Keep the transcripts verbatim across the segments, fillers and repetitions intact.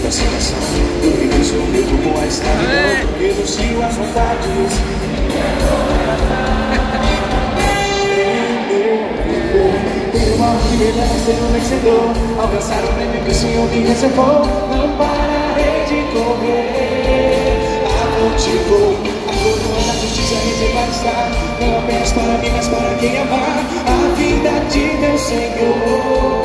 toda a situação. Eu reviso o meu corpo a escravidão, renuncio às vontades. Tenho algo que me leva a ser um vencedor, alcançar o prêmio que o Senhor me reservou. Não pararei de correr, a motivou. A coroa da justiça reservada está, não apenas para mim, mas para quem amar a vida de meu Senhor.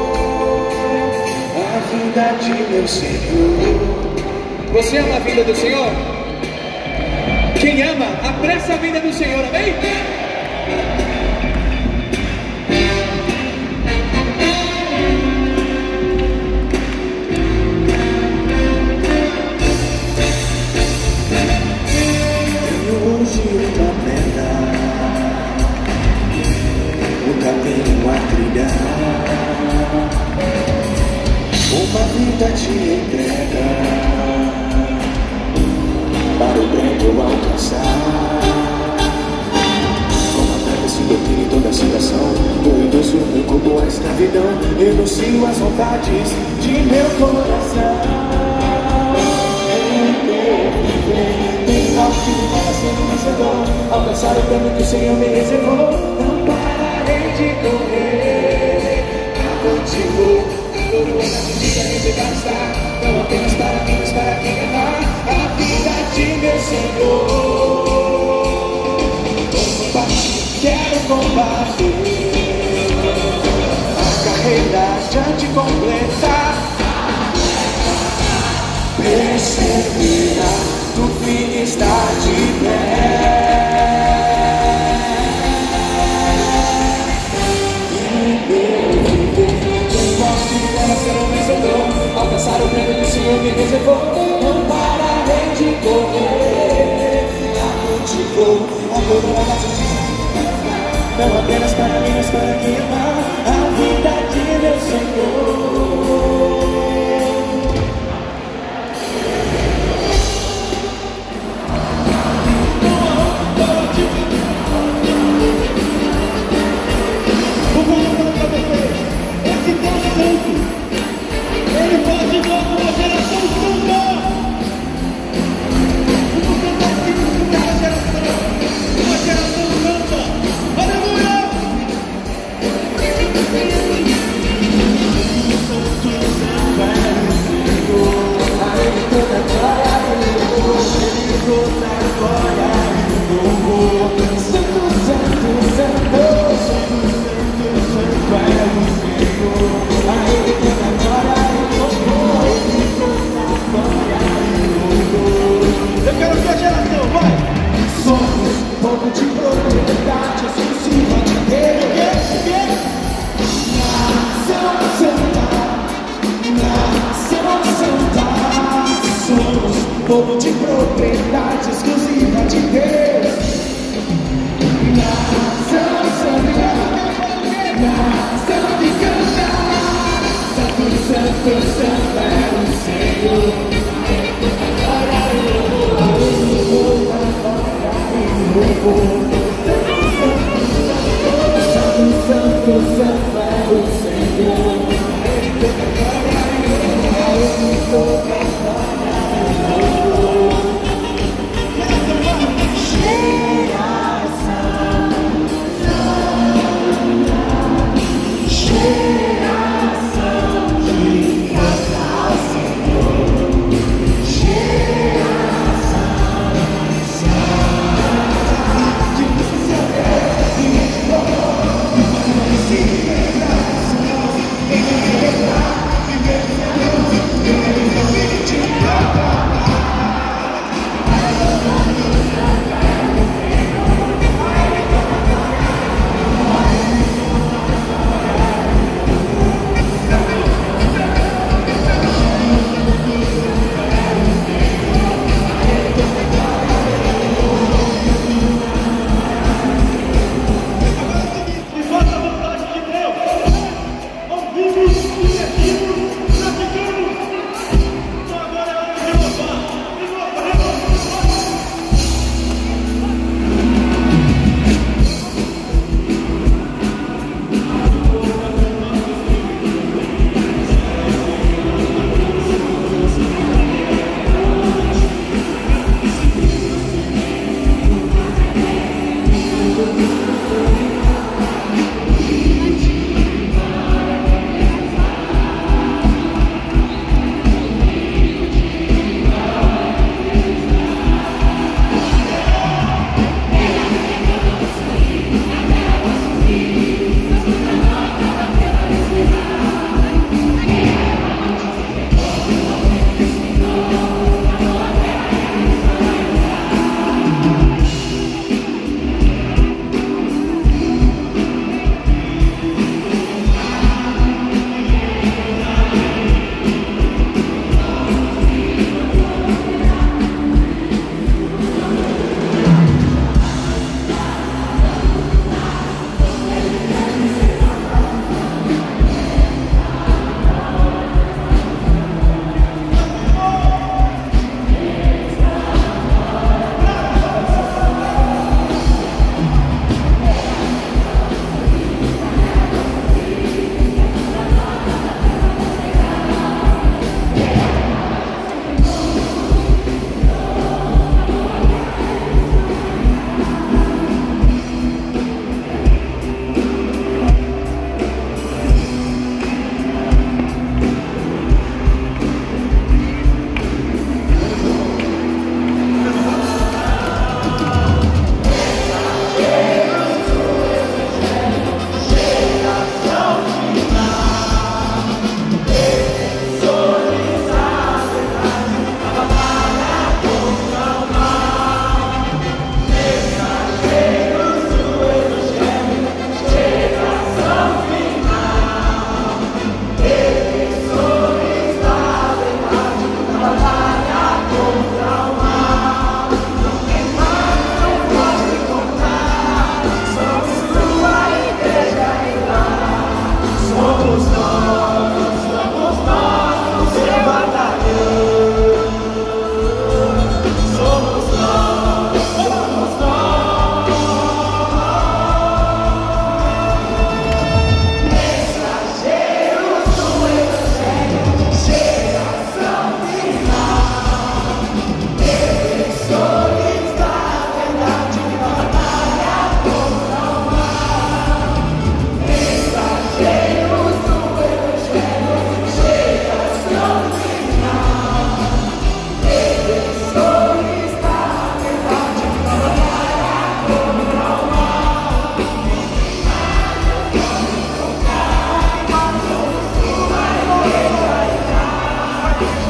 A vida de meu Senhor. Você ama a vida do Senhor? Quem ama, apressa a vida do Senhor, amém? Uma vida te entrega para o prêmio alcançar. Como a se doutrina em toda a situação, eu reduzo meu corpo à escravidão, renuncio às vontades de meu coração. Tenho algo que me faz ser um vencedor, alcançar o prêmio que o Senhor me reservou. Não pararei de correr, a motivo. A coroa da justiça reservada está, não apenas para mim, mas para quem amar a vida de meu Senhor. Vou combater, quero combater a carreira já de completar. Persevera, no fim está de pé. Alcançar o prêmio que o Senhor me reservou. Não pararei de correr, a motivou. A coroa da justiça, não apenas para mim, mas para quem amar a vida de meu Senhor. Vou falar para vocês, esse Deus santo, Ele faz de novo uma geração santa. Vamos cantar aqui uma geração, uma geração santa. Aleluia! Santo, santo é o Senhor. A Ele toda a glória e louvor. Ele toda a glória e louvor. Santo, santo, santo, santo, santo, santo é o Senhor. A Ele toda a glória. Eu quero ver a geração, vai! Somos povo de propriedade exclusiva de Deus. Nação santa, nação santa. Somos povo de propriedade exclusiva de Deus. Nação santa, nação de cantar. Santo, santo, santo é o Senhor. Santo, santo, santo é o Senhor.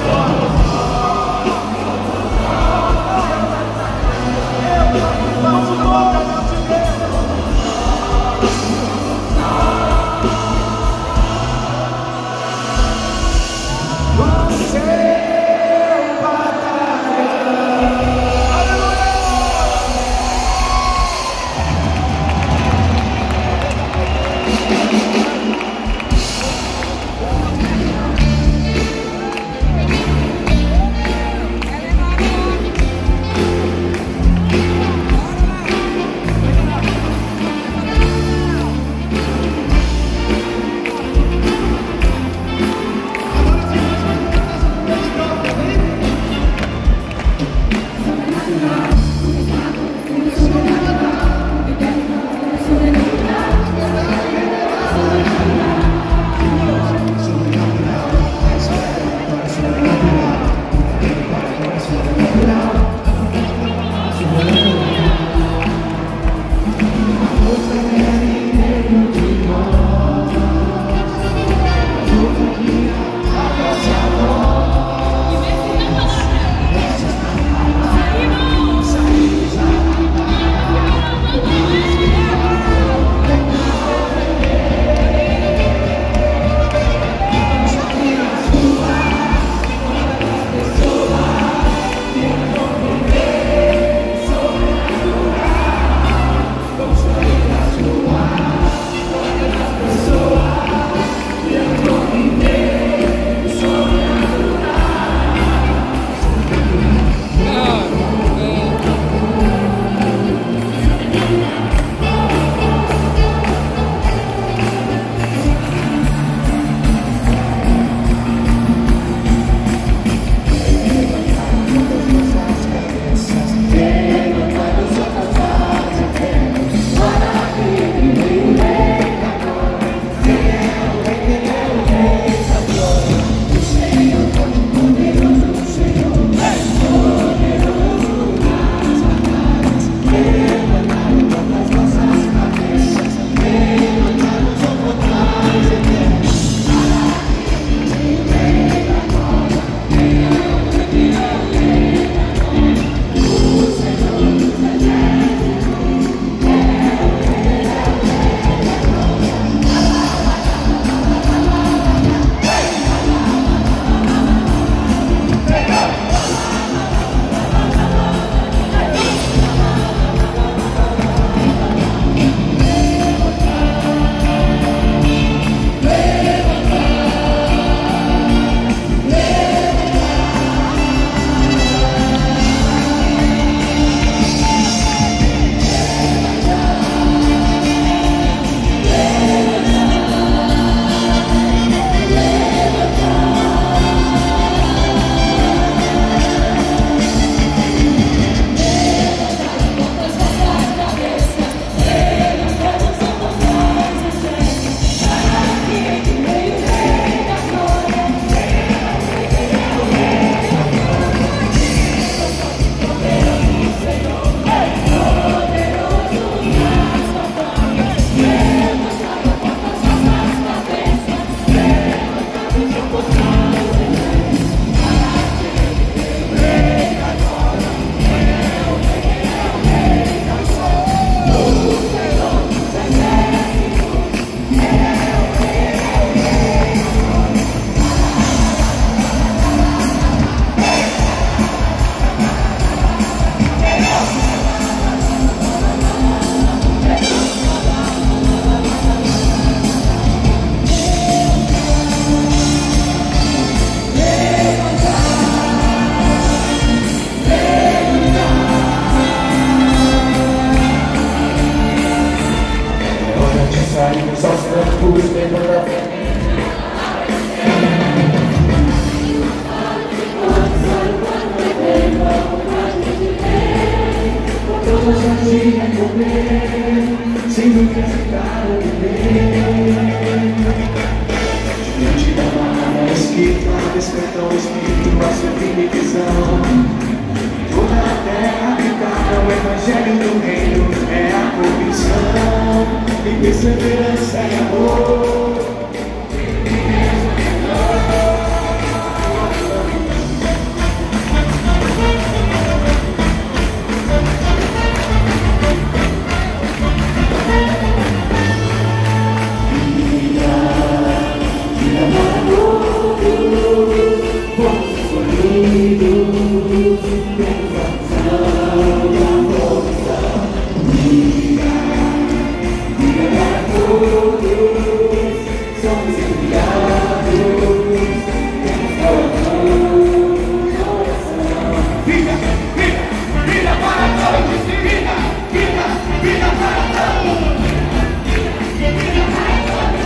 sem nunca ficar a viver. Diante da barra escrita, desperta o espírito a sublime visão. Toda a terra habitada, o evangelho do reino é a convicção e perseverança e amor. unidos, sensação e amor. Liga, liga para todos, somos enviados, temos coração, coração. Vida, vida, vida para todos, vida, vida, vida para todos. Vida para todos.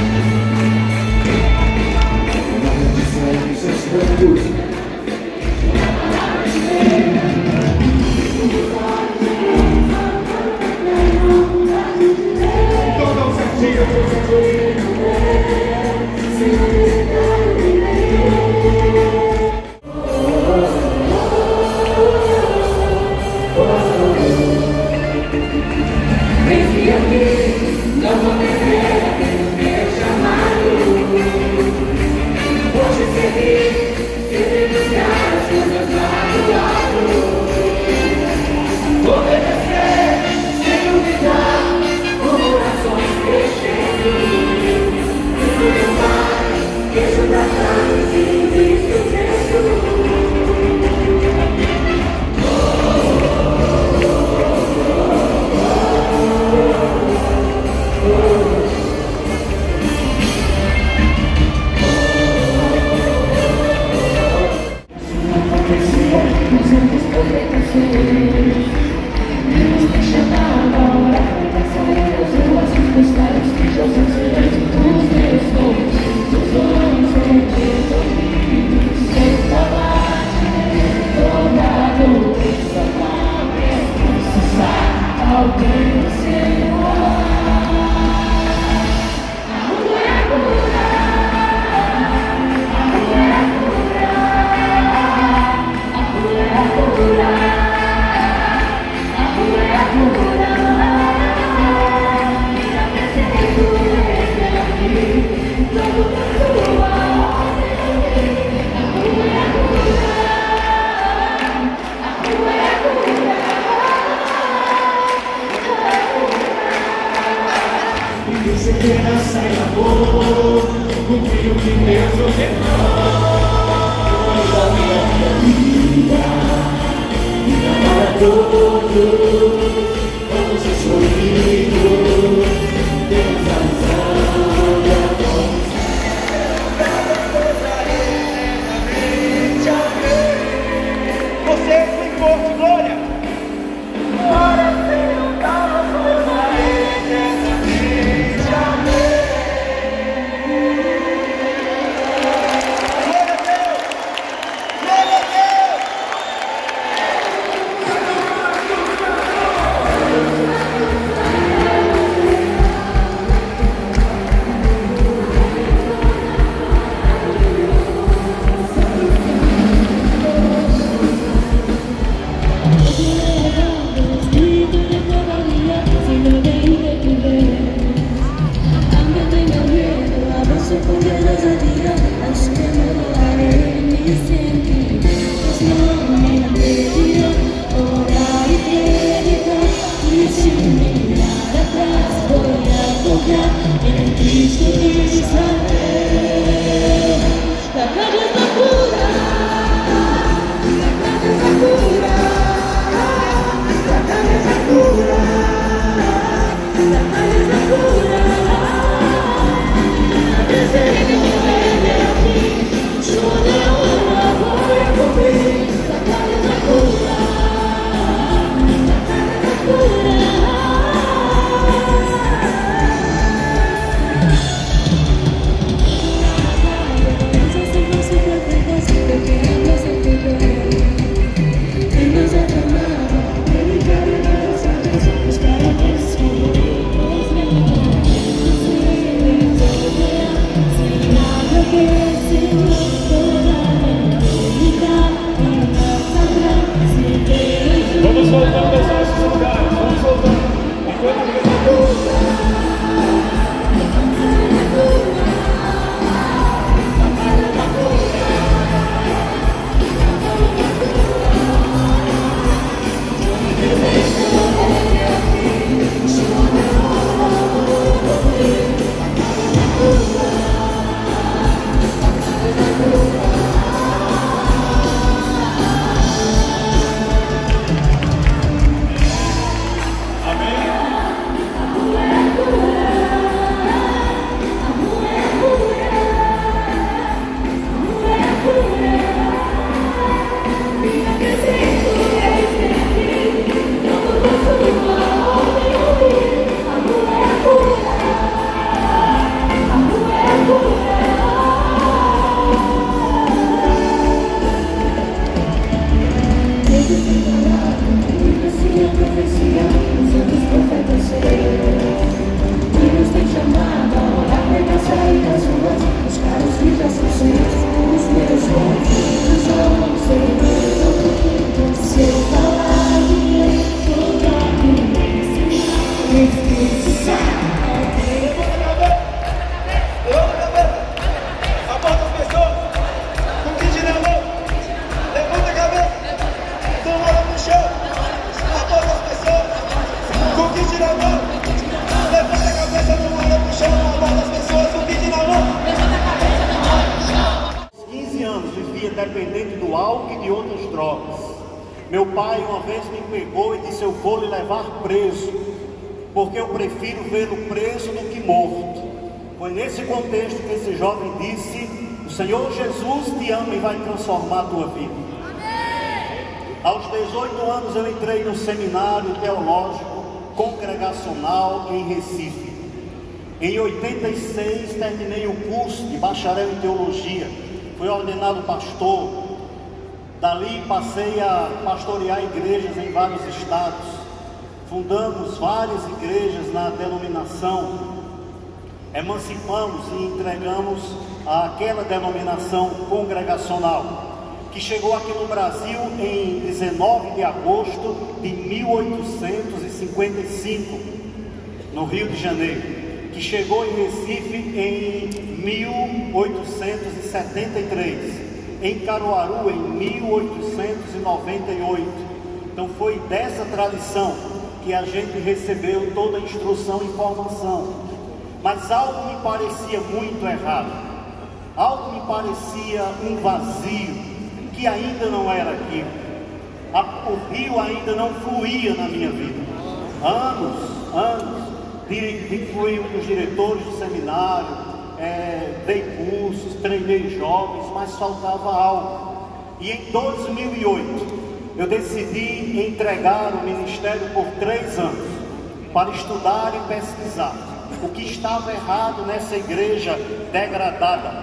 Nada disso é que seus cantos. Esperança e amor, o filho que Deus ordenou. Vida, vida para todos, vamos ser unidos, temos a razão e a voz. Você tem força e glória. Glória Senhor, dá força eternamente. Amém. Glória a Deus. Glória a Deus. Vamos voltando aos nossos lugares, vamos voltando. Enquanto Dependente do álcool e de outras drogas. Meu pai uma vez me pegou e disse: eu vou lhe levar preso, porque eu prefiro vê-lo preso do que morto. Foi nesse contexto que esse jovem disse: o Senhor Jesus te ama e vai transformar a tua vida. Aos dezoito anos eu entrei no seminário teológico congregacional em Recife. Em oitenta e seis terminei o curso de bacharel em teologia. Fui ordenado pastor. Dali passei a pastorear igrejas em vários estados. Fundamos várias igrejas na denominação. Emancipamos e entregamos àquela denominação congregacional, que chegou aqui no Brasil em dezenove de agosto de mil oitocentos e cinquenta e cinco, no Rio de Janeiro. Que chegou em Recife em mil oitocentos e setenta e três, em Caruaru em mil oitocentos e noventa e oito. Então foi dessa tradição que a gente recebeu toda a instrução e formação. Mas algo me parecia muito errado, algo me parecia um vazio, que ainda não era aquilo. O rio ainda não fluía na minha vida. Anos, anos. Fui um dos diretores do seminário, é, dei cursos, treinei jovens, mas faltava algo. E em dois mil e oito eu decidi entregar o ministério por três anos para estudar e pesquisar o que estava errado nessa igreja degradada.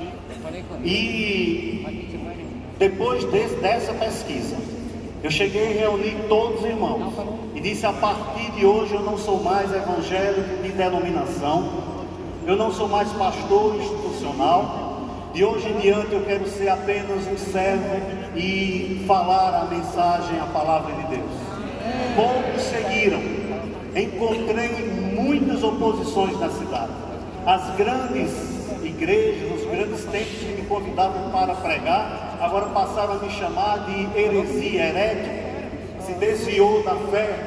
E depois de, dessa pesquisa, eu cheguei a reunir todos os irmãos e disse: a partir de hoje eu não sou mais evangélico de denominação, eu não sou mais pastor institucional, de hoje em diante eu quero ser apenas um servo e falar a mensagem, a palavra de Deus. Poucos seguiram, encontrei muitas oposições na cidade. As grandes igrejas, os grandes templos que me convidavam para pregar, agora passaram a me chamar de heresia, herético, se desviou da fé.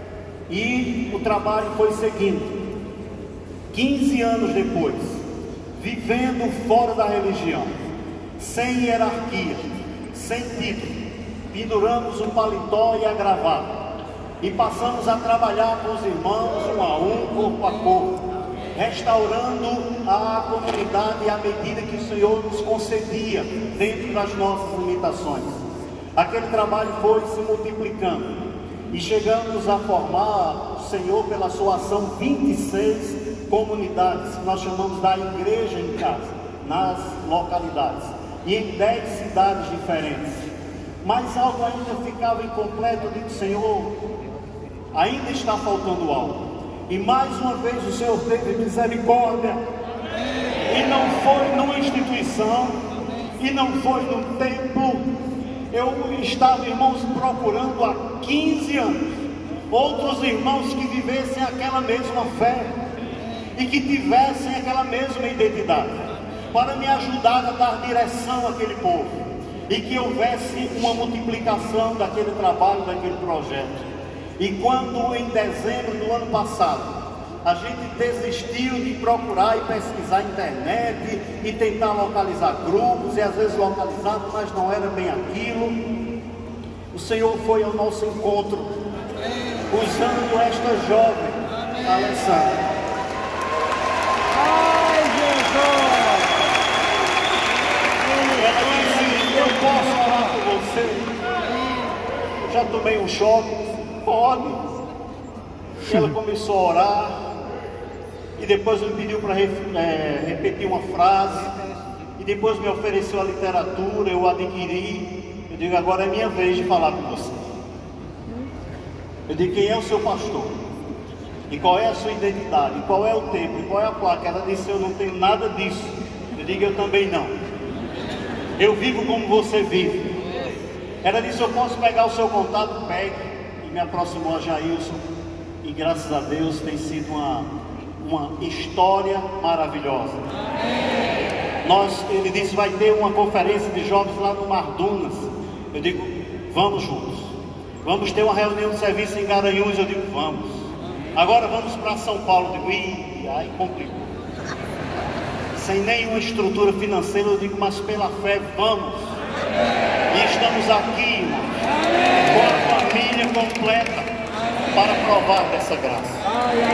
E o trabalho foi seguindo. quinze anos depois, vivendo fora da religião, sem hierarquia, sem título, penduramos um paletó e a gravata e passamos a trabalhar com os irmãos, um a um, corpo a corpo, restaurando a comunidade à medida que o Senhor nos concedia dentro das nossas limitações. Aquele trabalho foi se multiplicando e chegamos a formar, o Senhor pela sua ação, vinte e seis comunidades, que nós chamamos da igreja em casa, nas localidades, e em dez cidades diferentes. Mas algo ainda ficava incompleto. Eu digo: Senhor, ainda está faltando algo. E mais uma vez o Senhor teve misericórdia. E não foi numa instituição, e não foi num templo. Eu estava, irmãos, procurando há quinze anos outros irmãos que vivessem aquela mesma fé e que tivessem aquela mesma identidade, para me ajudar a dar direção àquele povo, e que houvesse uma multiplicação daquele trabalho, daquele projeto. E quando em dezembro do ano passado a gente desistiu de procurar e pesquisar a internet e tentar localizar grupos, e às vezes localizado, mas não era bem aquilo, o Senhor foi ao nosso encontro, usando esta jovem, Alessandra. Ai, Jesus! Ela disse: eu posso orar por você? Eu já tomei um choque. Pode. E ela começou a orar, e depois me pediu para é, repetir uma frase, e depois me ofereceu a literatura, eu adquiri. Eu digo, agora é minha vez de falar com você. Eu digo, quem é o seu pastor? E qual é a sua identidade? E qual é o tempo? E qual é a placa? Ela disse, eu não tenho nada disso. Eu digo, eu também não. Eu vivo como você vive. Ela disse, eu posso pegar o seu contato? Pegue. E me aproximou a Jailson. E graças a Deus tem sido uma, uma história maravilhosa. Nós, ele disse, vai ter uma conferência de jovens lá no Mar Dunas. Eu digo, vamos juntos. Vamos ter uma reunião de serviço em Garanhuns. Eu digo, vamos. Agora vamos para São Paulo. Eu digo, ih, aí complicou. Sem nenhuma estrutura financeira, eu digo, mas pela fé, vamos. E estamos aqui, irmãos, com a família completa para provar dessa graça.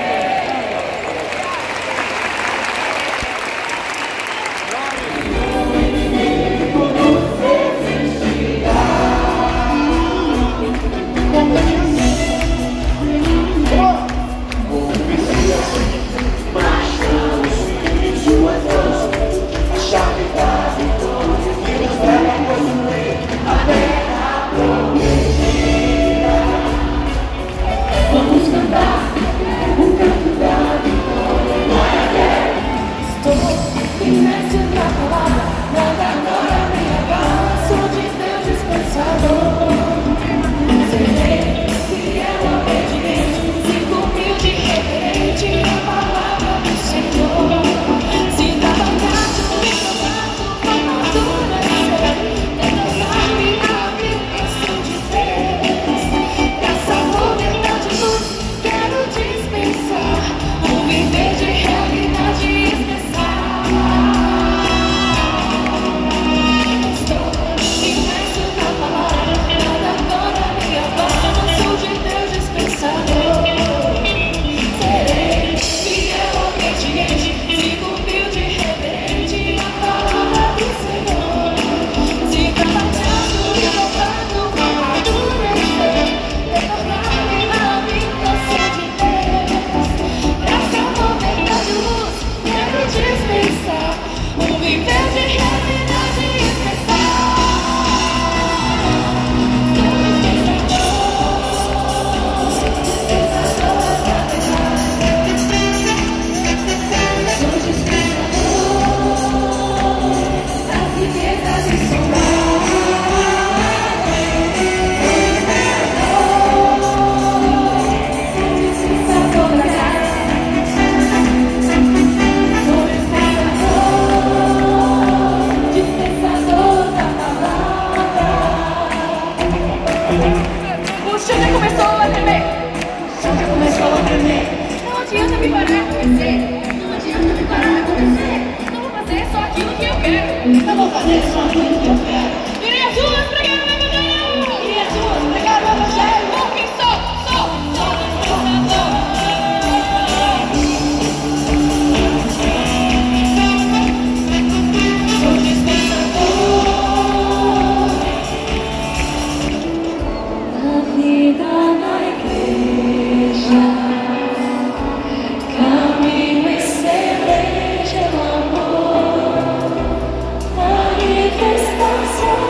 Eu vou fazer só aquilo que eu quero. E as ruas pregaram o evangelho. E as ruas pregaram o evangelho. Porque só, só, só despertador. Sou despertador. Na vida, na igreja, caminho e semente do amor. Manifestação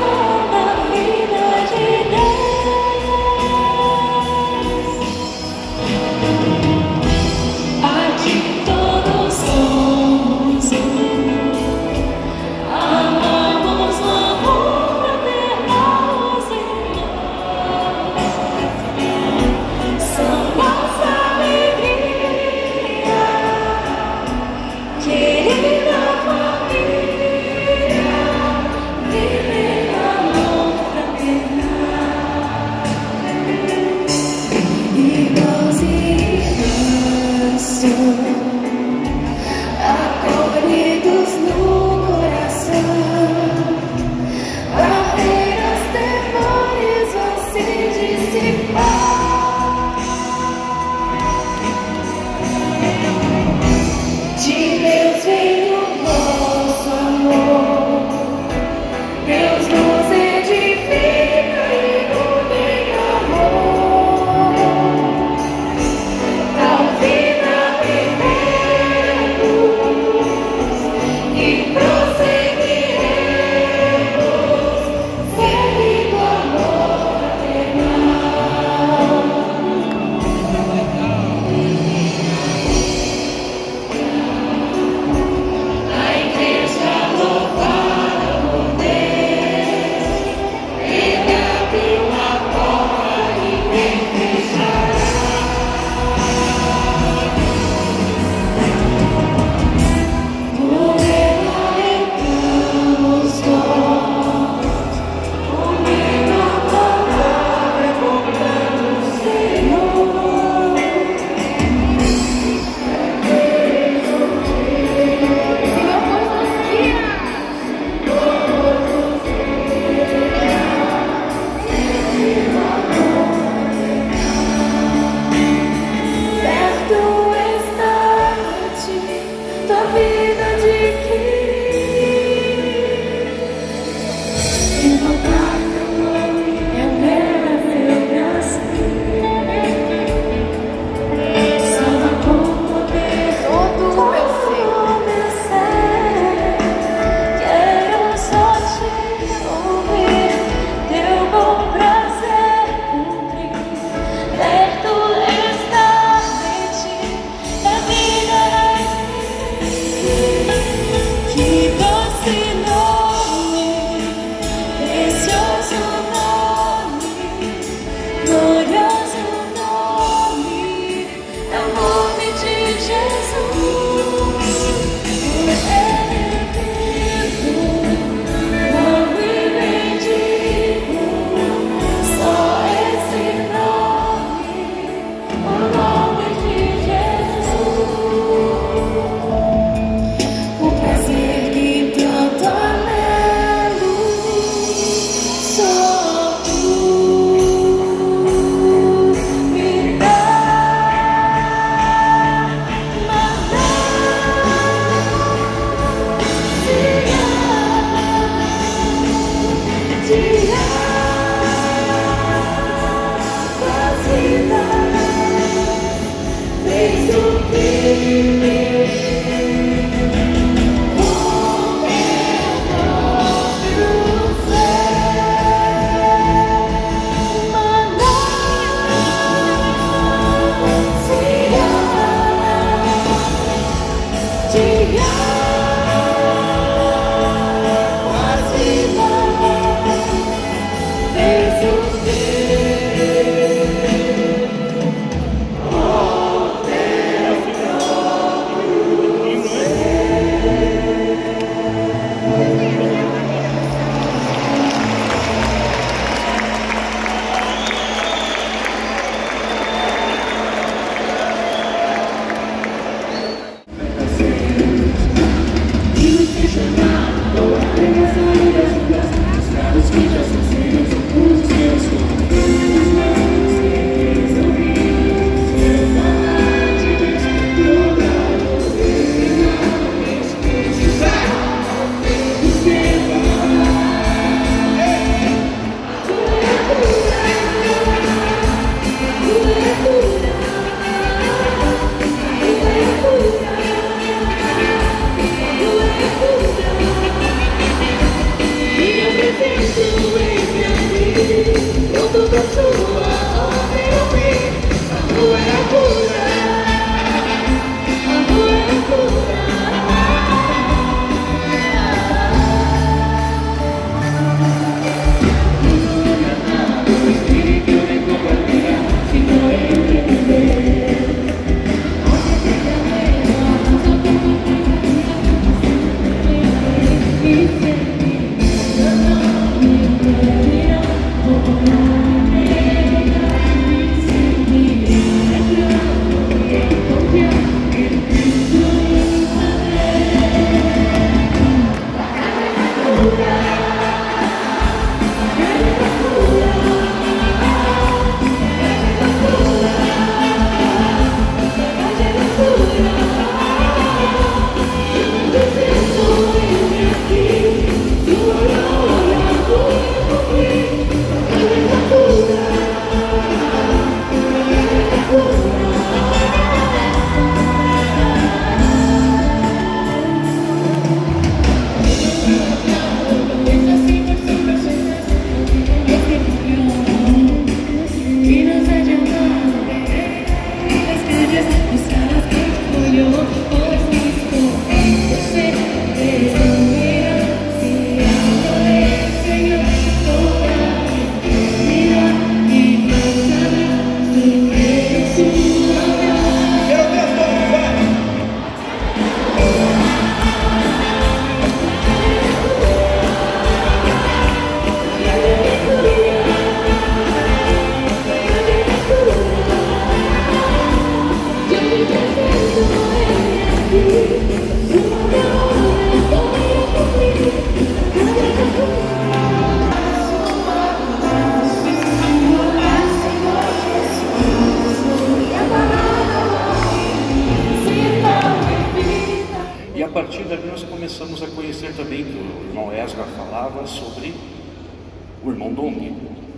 sobre o irmão Dong.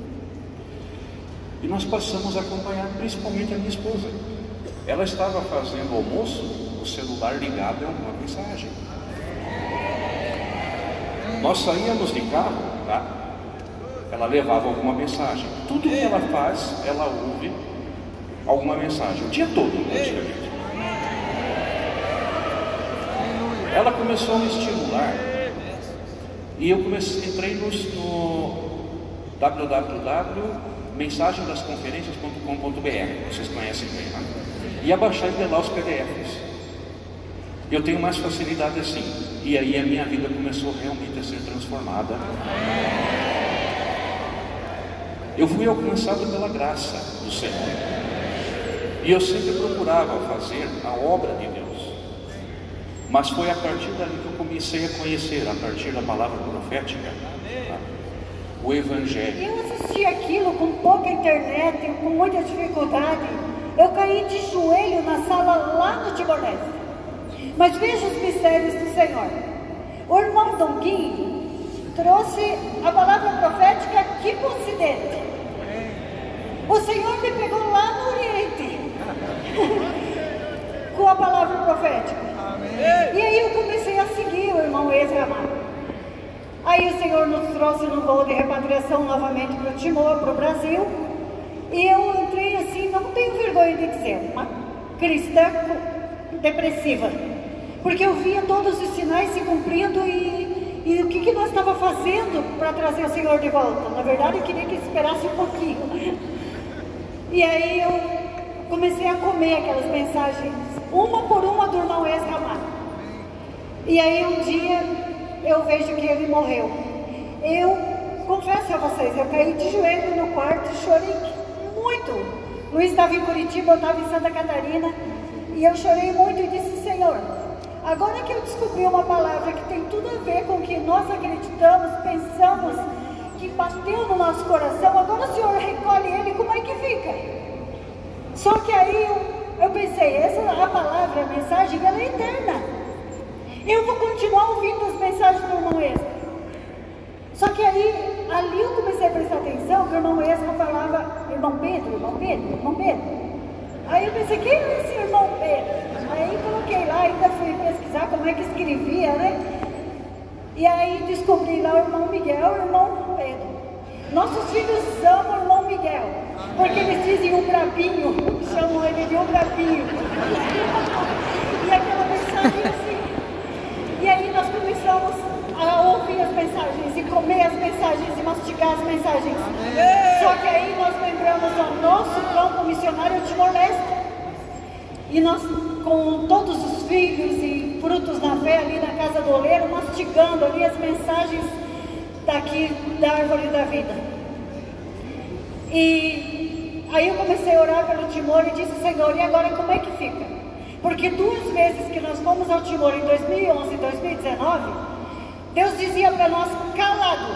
E nós passamos a acompanhar, principalmente a minha esposa. Ela estava fazendo almoço, o celular ligado a uma mensagem. Nós saíamos de carro, tá? Ela levava alguma mensagem. Tudo que ela faz, ela ouve alguma mensagem, o dia todo, praticamente. Ela começou a me estimular e eu comecei, entrei no, no w w w ponto mensagem das conferências ponto com ponto b r, vocês conhecem bem, né? E a baixar e ler lá os P D Fs. Eu tenho mais facilidade assim. E aí a minha vida começou realmente a ser transformada. Eu fui alcançado pela graça do Senhor. E eu sempre procurava fazer a obra de Deus. Mas foi a partir dali que eu comecei a conhecer, a partir da palavra profética, tá? O Evangelho. Eu assisti aquilo com pouca internet, com muita dificuldade. Eu caí de joelho na sala lá no Timor-Leste. Mas veja os mistérios do Senhor. O irmão Donguinho trouxe a palavra profética aqui para o Ocidente. O Senhor me pegou lá no Oriente com a palavra profética. E aí eu comecei a seguir o irmão Ezra Amado. Aí o Senhor nos trouxe no voo de repatriação novamente para o Timor, para o Brasil. E eu entrei assim, não tenho vergonha de dizer, uma cristã depressiva. Porque eu via todos os sinais se cumprindo e, e o que, que nós estávamos fazendo para trazer o Senhor de volta. Na verdade eu queria que ele esperasse um pouquinho. E aí eu comecei a comer aquelas mensagens, uma por uma do irmão Ezra Amado. E aí um dia eu vejo que ele morreu. Eu confesso a vocês, eu caí de joelho no quarto e chorei muito. Luiz estava em Curitiba, eu estava em Santa Catarina, e eu chorei muito e disse: Senhor, agora que eu descobri uma palavra que tem tudo a ver com o que nós acreditamos, pensamos, que bateu no nosso coração, agora o Senhor recolhe ele, como é que fica? Só que aí eu, eu pensei, essa a palavra, a mensagem, ela é eterna. Eu vou continuar ouvindo as mensagens do irmão Ezra. Só que aí, ali eu comecei a prestar atenção que o irmão Ezra falava, irmão Pedro, irmão Pedro, irmão Pedro. Aí eu pensei, quem é esse irmão Pedro? Aí coloquei lá, ainda fui pesquisar como é que escrevia, né? E aí descobri lá o irmão Miguel e o irmão Pedro. Nossos filhos amam o irmão Miguel, porque eles dizem um brabinho, chamam ele de um brabinho. E aquela mensagem assim. E aí nós começamos a ouvir as mensagens e comer as mensagens e mastigar as mensagens. Só que aí nós lembramos do nosso campo missionário Timor-Leste. E nós, com todos os filhos e frutos na fé ali na casa do oleiro, mastigando ali as mensagens daqui da árvore da vida. E aí eu comecei a orar pelo Timor e disse: Senhor, e agora como é que fica? Porque duas vezes que nós fomos ao Timor, em dois mil e onze e dois mil e dezenove, Deus dizia para nós, calado.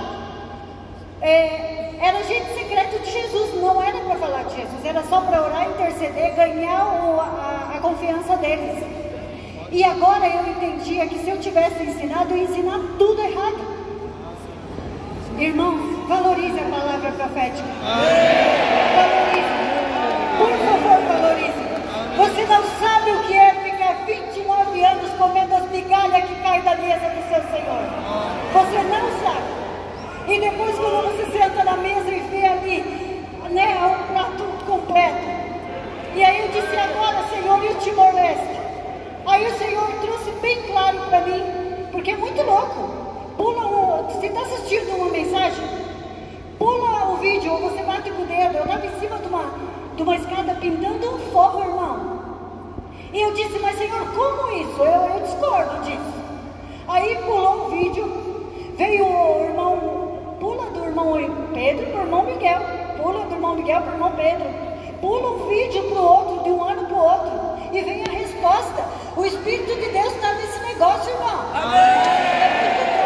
É, era agente secreto de Jesus, não era para falar de Jesus, era só para orar, interceder, ganhar o, a, a confiança deles. E agora eu entendia que se eu tivesse ensinado, eu ia ensinar tudo errado. Irmãos, valorize a palavra profética. Valorize. Por favor, valorize. Você não sabe o que é ficar vinte e nove anos comendo as migalhas que caem da mesa do seu Senhor. Você não sabe. E depois, quando você senta na mesa e vê ali, né, um prato completo. E aí eu disse: agora, Senhor, e o Timor-Leste? Aí o Senhor trouxe bem claro para mim, porque é muito louco. Pula o... Você está assistindo uma mensagem? Pula o vídeo, ou você bate com o dedo. Eu estava em cima de uma, de uma escada pintando um forro, irmão. E eu disse: mas Senhor, como isso? Eu, eu discordo disso. Aí pulou o vídeo, veio o irmão, pula do irmão Pedro para o irmão Miguel, pula do irmão Miguel para o irmão Pedro, pula um vídeo para o outro, de um ano para o outro, e vem a resposta. O Espírito de Deus está nesse negócio, irmão. Amém.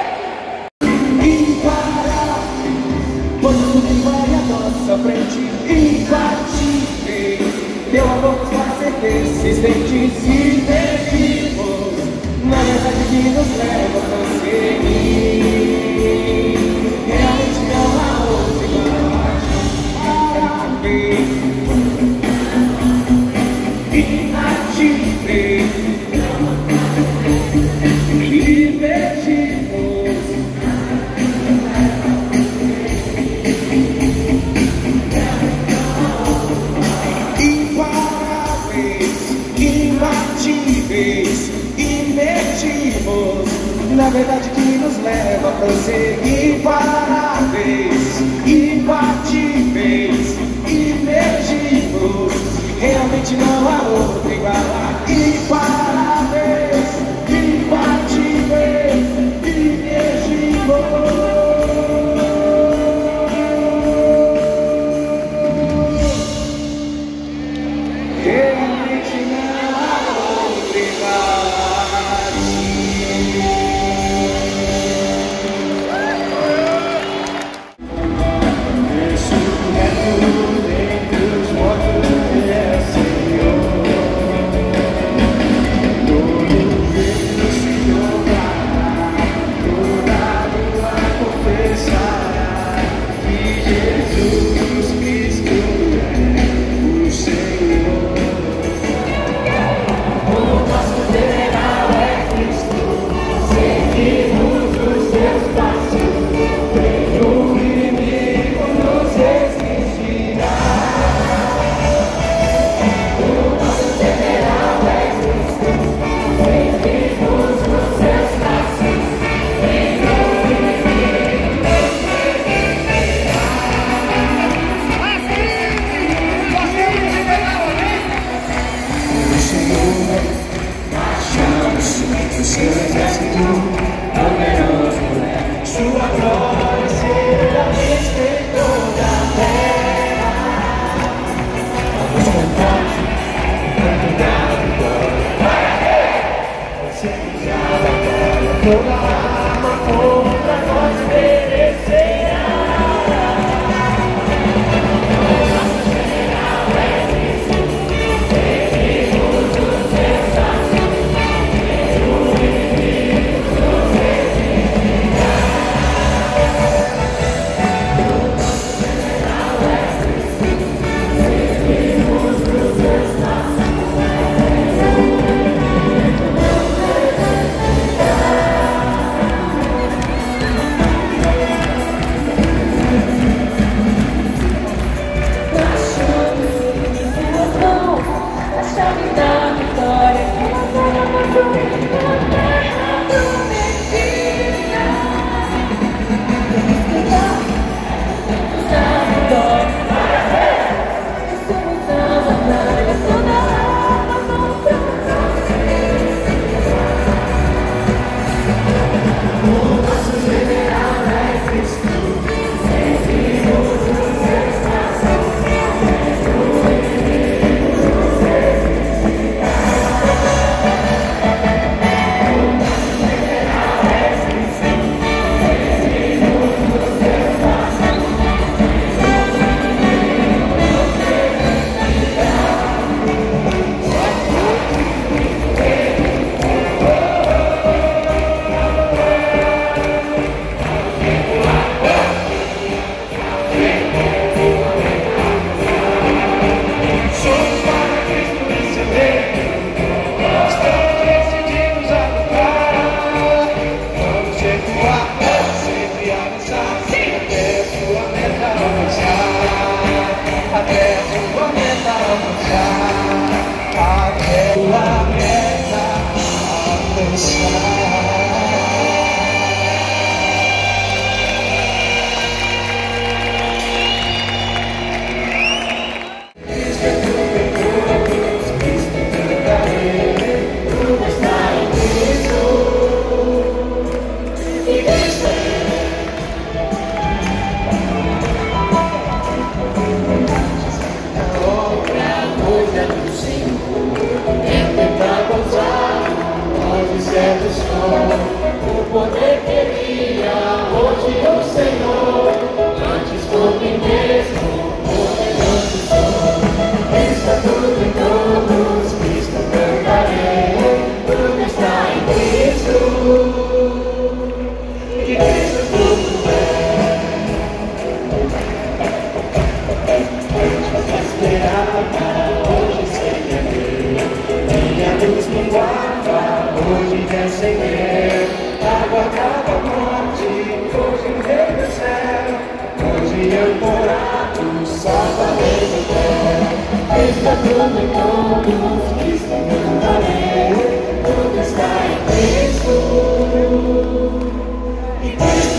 Pois tudo vai à nossa frente, imbatíveis. Teu amor nos faz ser persistentes e vivos na verdade que nos leva a prosseguir. Eu segui parabéns e bati vez e beijos. Realmente não há outro igual aqui. Parabéns e bati vez e beijos. Cristo, e Cristo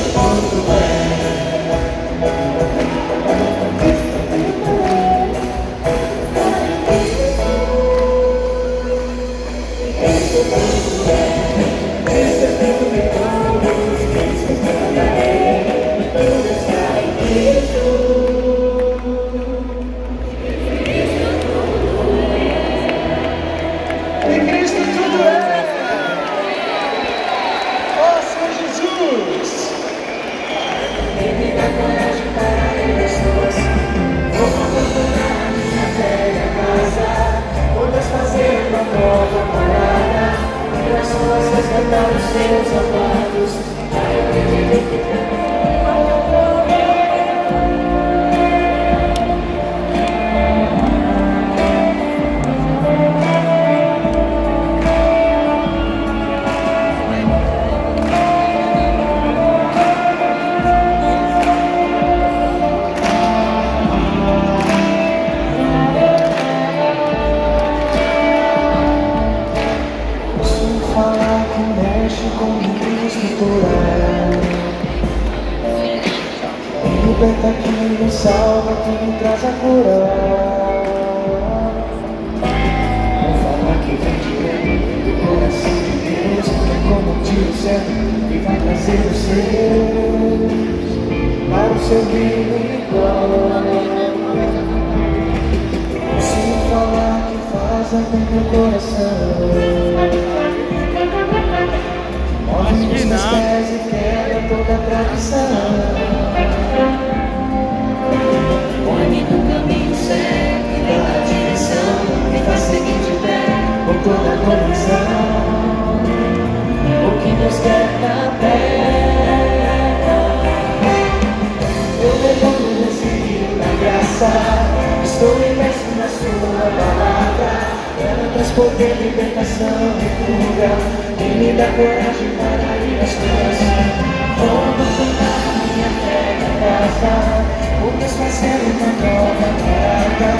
me salva, que me traz a cura. Vou falar que vem direto do coração de Deus, é como um tiro certo e vai trazer os seus para o seu reino igual. Se falar que faz até meu coração, move os meus pés e quebra toda a tradição. Põe-me no caminho certo e dá a direção, me faz seguir de pé com toda a convicção. O que Deus quer na terra, eu mergulho nesse rio da graça. Estou imerso na sua palavra, ela traz poder, libertação e cura, e me dá coragem para ir às ruas. Vou cantar minha fé na casa, o Deus fazer uma nova carta.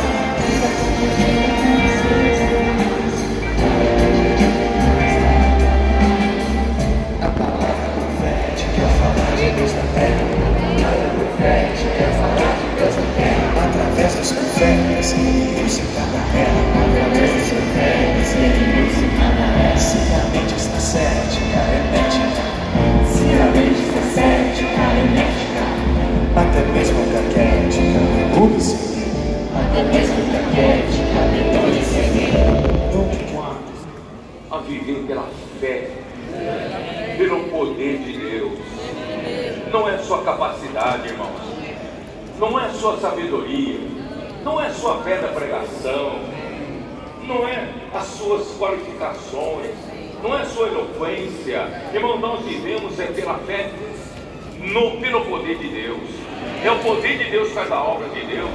A palavra profética é falar de Deus na terra. A palavra profética é falar de Deus na terra. Através dos profetas, inimigos em cada terra. Através dos profetas, inimigos em cada terra. Se a mente está cética, hermética, se a mente está cética, hermética, até mesmo caquética, derrube seguir. Até mesmo caquética, derrube seguir. A viver pela fé, pelo poder de Deus. Não é sua capacidade, irmãos. Não é sua sabedoria. Não é sua fé da pregação. Não é as suas qualificações. Não é sua eloquência. Irmão, nós vivemos é pela fé, no, pelo poder de Deus. É o poder de Deus que faz a obra de Deus.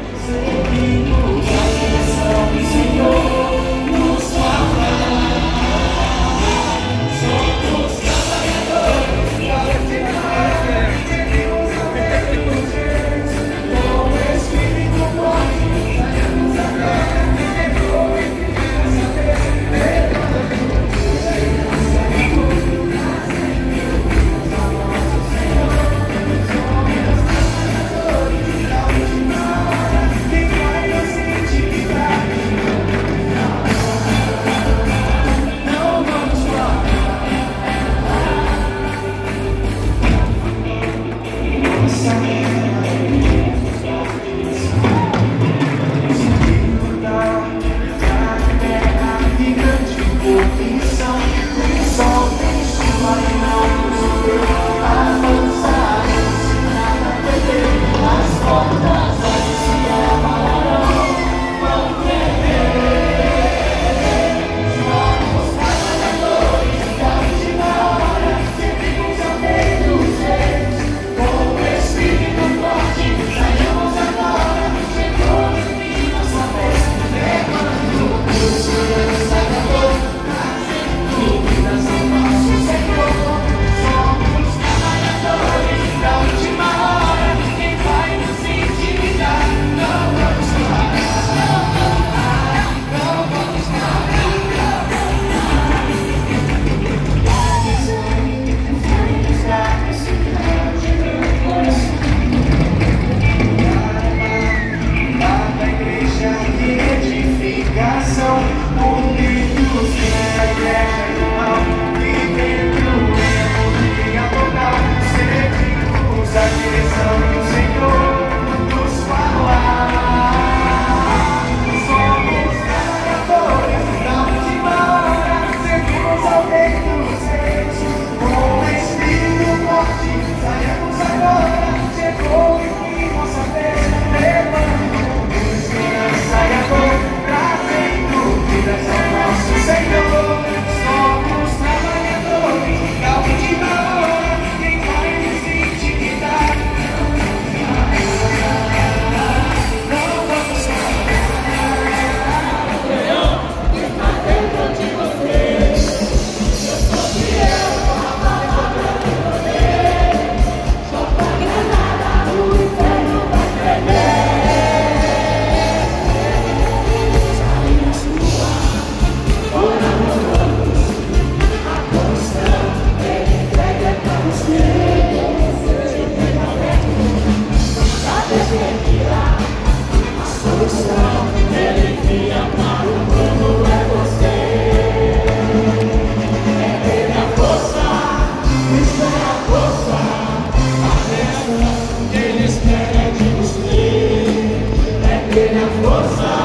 dê-me a força